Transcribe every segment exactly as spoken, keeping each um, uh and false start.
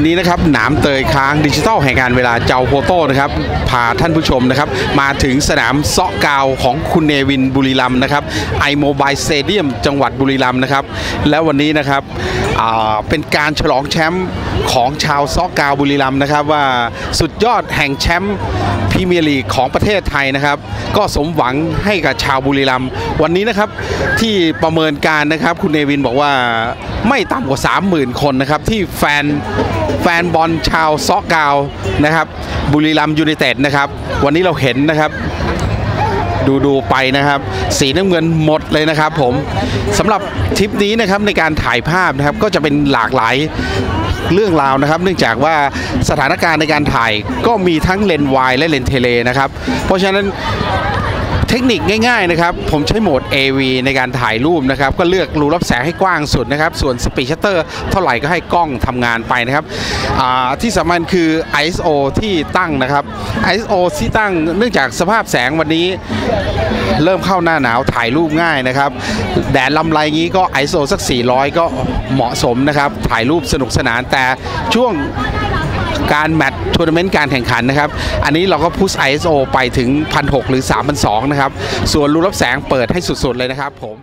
นี้นะครับหนามเตยค้างดิจิทัลแห่งการเวลาเจ้าโฟโต้นะครับพาท่านผู้ชมนะครับมาถึงสนามเซาะกาวของคุณเนวินบุรีรัมย์นะครับไอโมบายสเตเดียมจังหวัดบุรีรัมย์นะครับและวันนี้นะครับเป็นการฉลองแชมป์ของชาวเซาะกาวบุรีรัมย์นะครับว่าสุดยอดแห่งแชมป์พรีเมียร์ลีกของประเทศไทยนะครับก็สมหวังให้กับชาวบุรีรัมย์วันนี้นะครับที่ประเมินการนะครับคุณเนวินบอกว่าไม่ต่ำกว่า สามหมื่น คนนะครับที่แฟนแฟนบอลชาวเซาะกาวนะครับบุรีรัมย์ยูไนเต็ดนะครับวันนี้เราเห็นนะครับดูดูไปนะครับสีน้ำเงินหมดเลยนะครับผมสำหรับทริปนี้นะครับในการถ่ายภาพนะครับก็จะเป็นหลากหลายเรื่องราวนะครับเนื่องจากว่าสถานการณ์ในการถ่ายก็มีทั้งเลนส์วายและเลนส์เทเลนะครับเพราะฉะนั้นเทคนิคง่ายๆนะครับผมใช้โหมด เอ วี ในการถ่ายรูปนะครับก็เลือกรูรับแสงให้กว้างสุดนะครับส่วนสปีดชัตเตอร์เท่าไหร่ก็ให้กล้องทำงานไปนะครับที่สำคัญคือ ไอ เอส โอ ที่ตั้งนะครับ ไอ เอส โอ ที่ตั้งเนื่องจากสภาพแสงวันนี้เริ่มเข้าหน้าหนาวถ่ายรูปง่ายนะครับแดดลำไรงี้ก็ ไอ เอส โอ สักสี่ร้อยก็เหมาะสมนะครับถ่ายรูปสนุกสนานแต่ช่วงการแมตช์ทัวร์นาเมนต์การแข่งขันนะครับอันนี้เราก็พุช ไอ เอส โอ ไปถึง หนึ่งพันหกร้อย หรือ สามพันสองร้อย นะครับส่วนรูรับแสงเปิดให้สุดๆเลยนะครับผม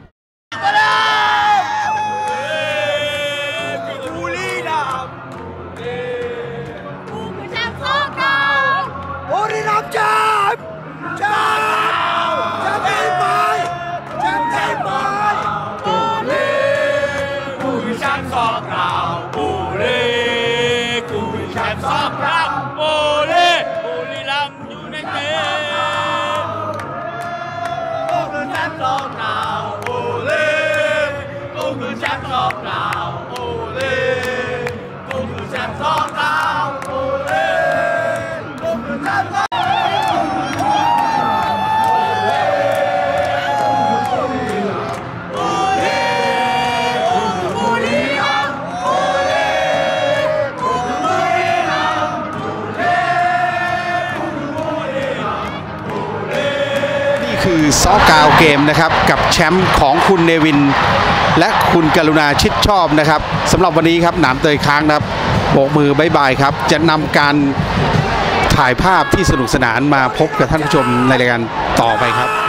คือเซาะกาวเกมนะครับกับแชมป์ของคุณเนวินและคุณกรุณาชิดชอบนะครับสำหรับวันนี้ครับหนามเตยค้างนะครับโบกมือบายบายครับจะนำการถ่ายภาพที่สนุกสนานมาพบกับท่านผู้ชมในรายการต่อไปครับ